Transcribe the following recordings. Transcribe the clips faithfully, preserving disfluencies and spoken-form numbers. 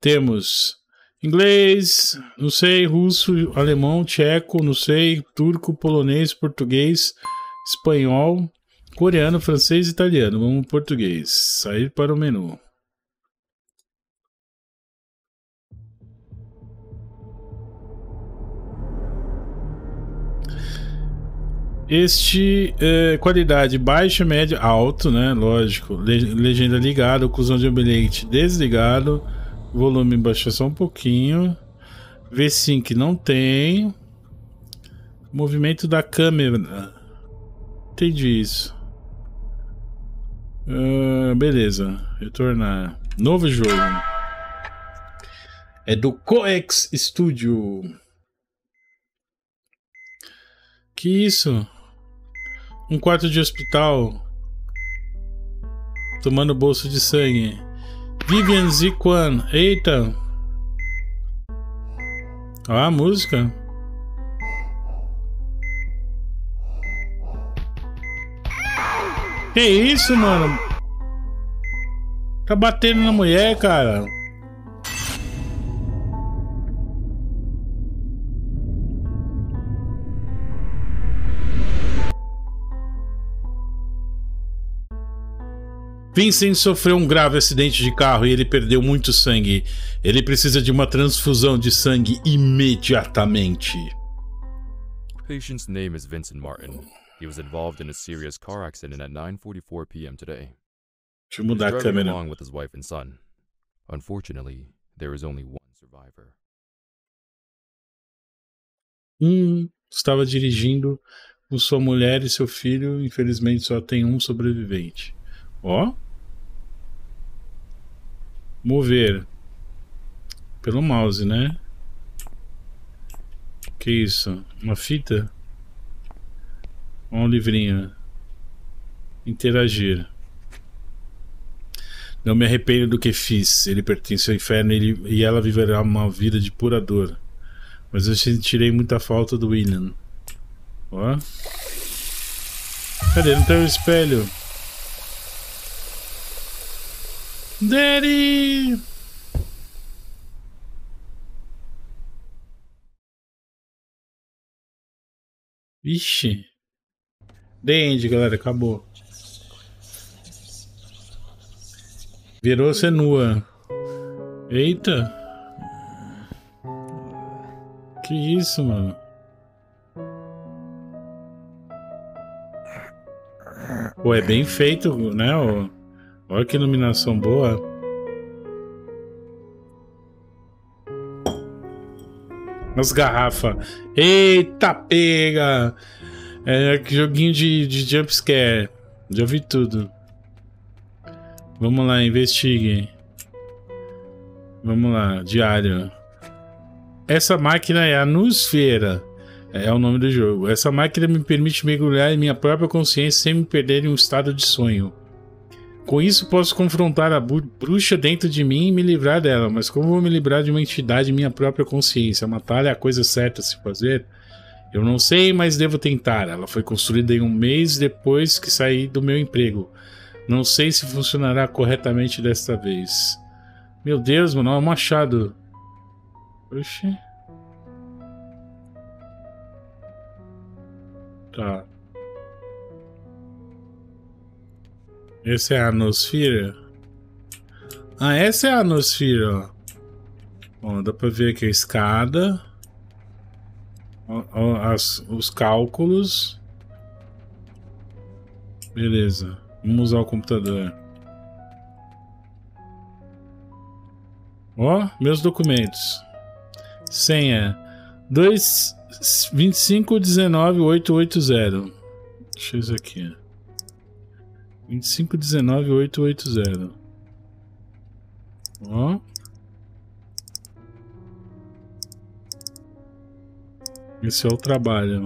Temos inglês, não sei, russo, alemão, tcheco, não sei, turco, polonês, português, espanhol, coreano, francês e italiano. Vamos português. Sair para o menu. Este é qualidade baixa, média, alto, né? Lógico. Legenda ligada, oclusão de ambiente desligado. Volume baixou só um pouquinho. V-Sync não tem. Movimento da câmera. Entendi isso. Uh, beleza. Retornar. Novo jogo. É do Coex Studio. Que isso? Um quarto de hospital. Tomando bolsa de sangue. Vivian Ziquan. Eita. Ó a música. Que isso, mano? Tá batendo na mulher, cara. Vincent sofreu um grave acidente de carro e ele perdeu muito sangue. Ele precisa de uma transfusão de sangue imediatamente. Patient's name is Vincent Martin. He was involved in a serious car accident at nine forty-four p m today. Deixa eu mudar a câmera. Along with his wife and son. Unfortunately, there is only one survivor. Hum, estava dirigindo com sua mulher e seu filho. Infelizmente só tem um sobrevivente. Ó. Mover. Pelo mouse, né? Que isso? Uma fita? Um livrinho. Interagir. Não me arrependo do que fiz. Ele pertence ao inferno ele, e ela viverá uma vida de pura dor. Mas eu sentirei muita falta do William. Ó. Cadê? Não tem o espelho. Daddy! Ixi. The End, galera. Acabou. Virou-se nua. Eita. Que isso, mano? Pô, é bem feito, né? Olha que iluminação boa. As garrafas. Eita, pega! É joguinho de, de jumpscare. Já vi tudo. Vamos lá, investigue. Vamos lá, diário. Essa máquina é a Nosfera. É o nome do jogo. Essa máquina me permite mergulhar em minha própria consciência sem me perder em um estado de sonho. Com isso posso confrontar a bruxa dentro de mim e me livrar dela. Mas como vou me livrar de uma entidade em minha própria consciência? Matar é a coisa certa a se fazer? Eu não sei, mas devo tentar. Ela foi construída em um mês depois que saí do meu emprego. Não sei se funcionará corretamente desta vez. Meu Deus, mano, é um machado. Oxi. Tá. Essa é a Nosfera? Ah, essa é a Nosfera, ó. Ó, dá pra ver aqui a escada. Ó, ó, as, os cálculos. Beleza. Vamos usar o computador. Ó, meus documentos. Senha dois vinte e cinco dezenove oito oito zero. Deixa eu isso aqui. vinte e cinco dezenove oito oito zero. Ó. Esse é o trabalho.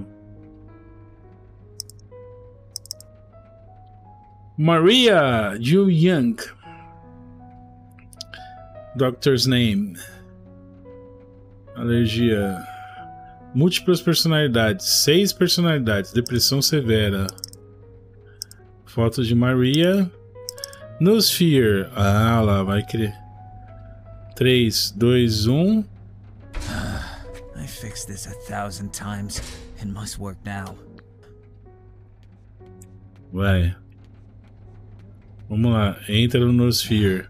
Maria Ju Young. Doctor's name. Alergia. Múltiplas personalidades. Seis personalidades. Depressão severa. Foto de Maria. Nosfera. Ah, lá vai querer. três, dois, um. I fixed this a thousand times. It must work now. Vai. Vamos lá. Entra no Nosphere.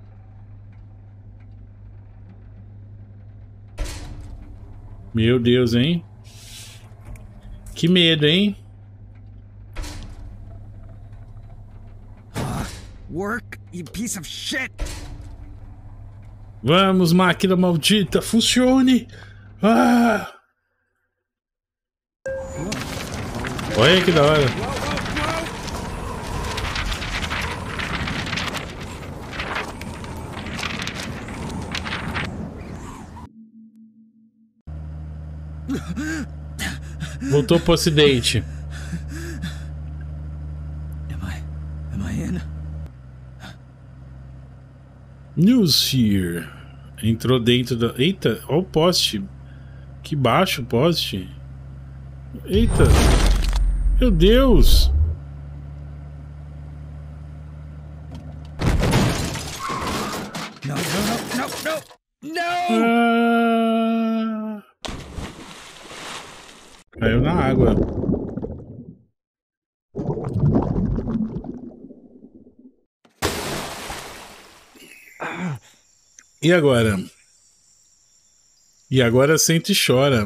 Meu Deus, hein? Que medo, hein? Work, you piece of shit! Vamos, máquina maldita, funcione! Ah! Olha que da hora! Voltou pro ocidente. Am I... am I in? Nosphere. Entrou dentro da... Eita, olha o poste. Que baixo o poste. Eita. Meu Deus. No, no, no, no, no! No! Ah... Caiu na água. E agora? E agora sente e chora.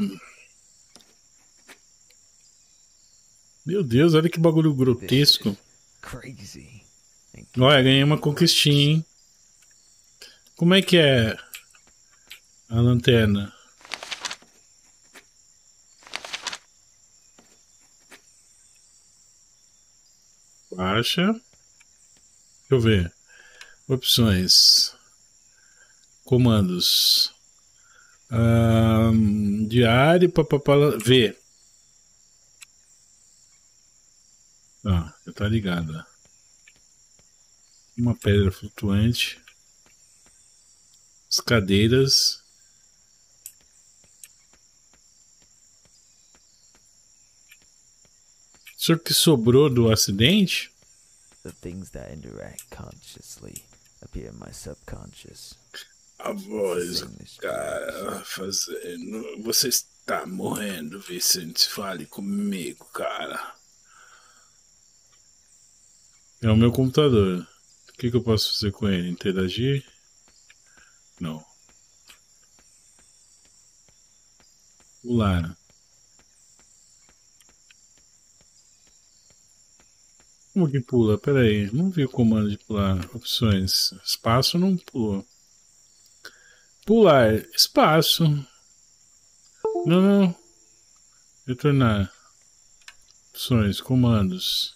Meu Deus, olha que bagulho grotesco. Crazy. Olha, ganhei uma conquistinha, hein? Como é que é a lanterna? Baixa. Deixa eu ver. Opções. Comandos. Um, diário, papapá. V. Ah, já tá ligado. Uma pedra flutuante. As cadeiras. Isso que sobrou do acidente? The things that interact consciously appear in my subconscious. A voz do cara fazendo. Você está morrendo, Vicente. Fale comigo, cara. É o meu computador. O que, que eu posso fazer com ele? Interagir? Não. Pular. Como que pula? Pera aí. Não vi o comando de pular. Opções. Espaço não pulou. Pular. Espaço. Não, não. Retornar. Opções. Comandos.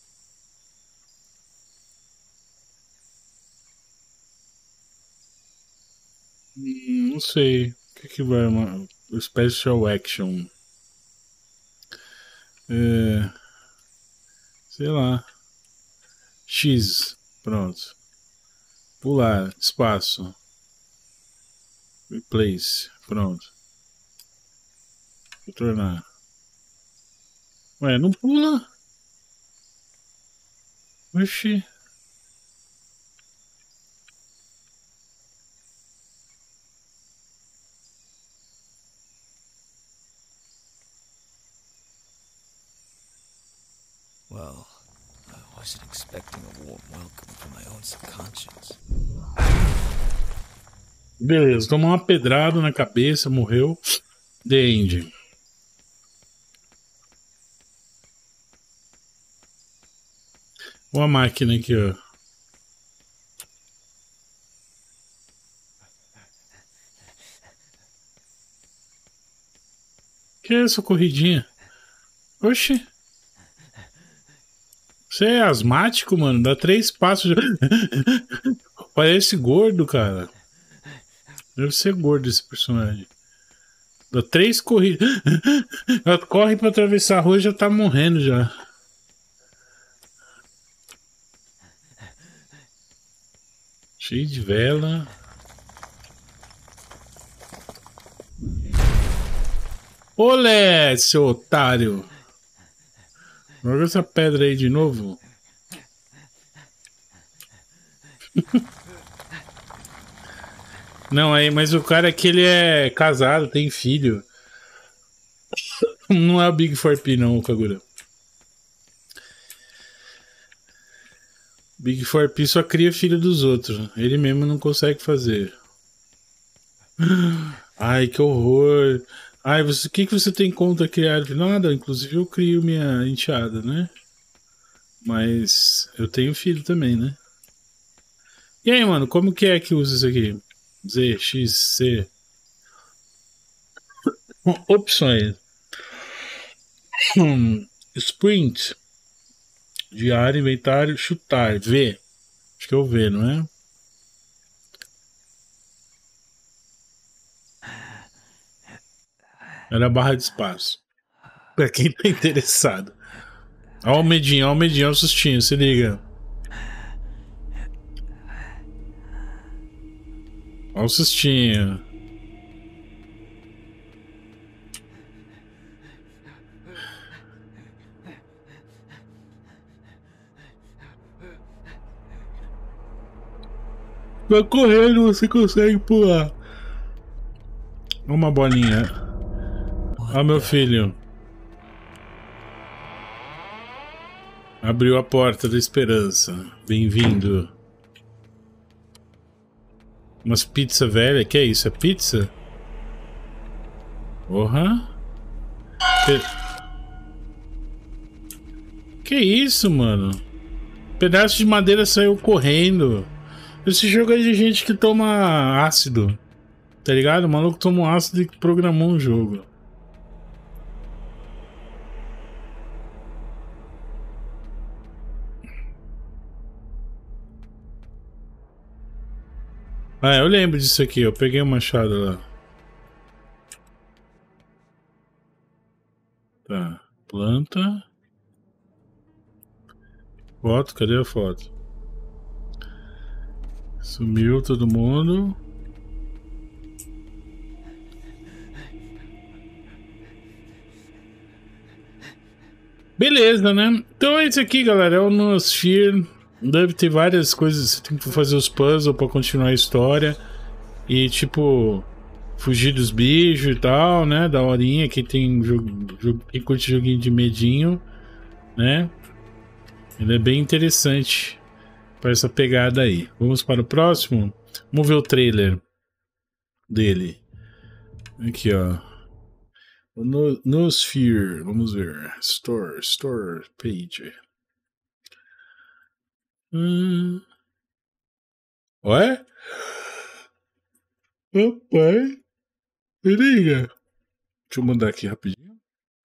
Hum, não sei. O que que vai... Uma... Special Action. É... Sei lá. X. Pronto. Pular. Espaço. Replace. Pronto. Retornar. Ué, não pula. Oxi. Well, I wasn't expecting a warm welcome from my own subconscious. Beleza, tomou uma pedrada na cabeça, morreu. The End. Olha a máquina aqui, ó. Que é essa corridinha? Oxi. Você é asmático, mano? Dá três passos. Já... Parece gordo, cara. Deve ser gordo esse personagem. Dá três corridas. Ela corre pra atravessar a rua e já tá morrendo já. Cheio de vela. Olé, seu otário. Joga essa pedra aí de novo. Não, aí, mas o cara aqui, ele é casado, tem filho. Não é o Big four P, não, o Kagura. Big four P só cria filho dos outros. Ele mesmo não consegue fazer. Ai, que horror. Ai, você, o que, que você tem contra criar? Nada, inclusive eu crio minha enteada, né? Mas eu tenho filho também, né? E aí, mano, como que é que usa isso aqui? Z, X, C. Opções. Hum, sprint. Diário, inventário, chutar. V. Acho que é o V, não é? Era a barra de espaço. Pra quem tá interessado. Ó o medinho, ó o medinho, ó o sustinho, se liga. Ó o sustinho. Vai correndo, você consegue pular. Uma bolinha. Ó meu filho. Abriu a porta da esperança. Bem-vindo. Umas pizza velha. Que é isso? É pizza? Porra. Que... que isso, mano? Pedaço de madeira saiu correndo. Esse jogo é de gente que toma ácido. Tá ligado? O maluco toma um ácido e programou um jogo. Ah, eu lembro disso aqui. Eu peguei o machado lá. Tá. Planta. Foto. Cadê a foto? Sumiu todo mundo. Beleza, né? Então é isso aqui, galera. É o Noosphere. Deve ter várias coisas. Você tem que fazer os puzzles pra continuar a história. E tipo, fugir dos bichos e tal, né? Da horinha. Quem tem jogo, jogo, quem curte joguinho de medinho, né? Ele é bem interessante para essa pegada aí. Vamos para o próximo. Vamos ver o trailer dele. Aqui, ó. No, Noosphere. Vamos ver. Store, Store Page. Hum. Ué? Papai. Me liga. Deixa eu mandar aqui rapidinho.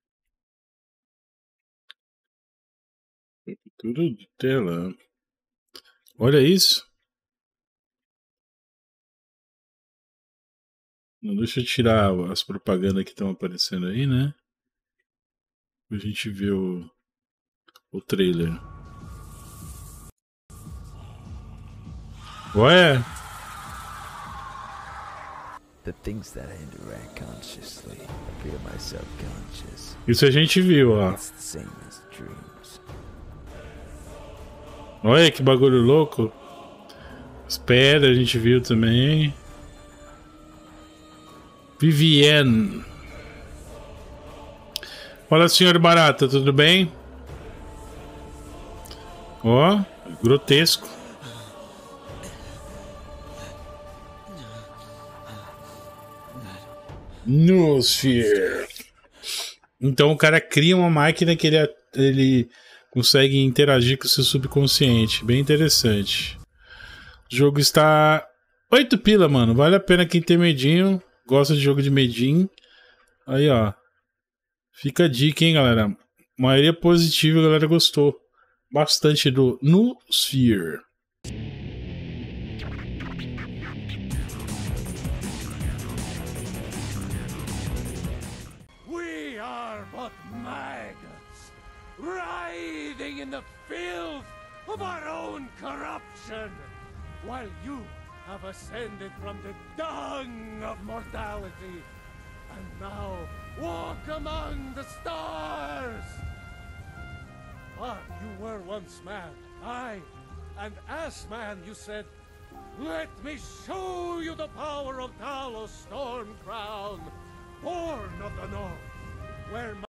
Captura de tela. Olha isso. Não deixa eu tirar as propagandas que estão aparecendo aí, né? Pra gente ver o, o trailer. Ué? The things that I interact consciously appear my subconscious. Isso a gente viu, ó. It's the same as dreams. Olha que bagulho louco. As pedras a gente viu também. Vivienne. Olá, senhor Barata, tudo bem? Ó, grotesco. Noosphere. Então o cara cria uma máquina que ele, ele consegue interagir com o seu subconsciente. Bem interessante. O jogo está oito pila, mano. Vale a pena quem tem medinho. Gosta de jogo de medinho. Aí, ó. Fica a dica, hein, galera. Maioria positiva, a galera gostou bastante do Noosphere. We are but maggots, writhing in the filth of our own corruption, while you have ascended from the dung of mortality, and now walk among the stars. But you were once man, aye, and as man you said, Let me show you the power of Talos Stormcrown, born of the North, where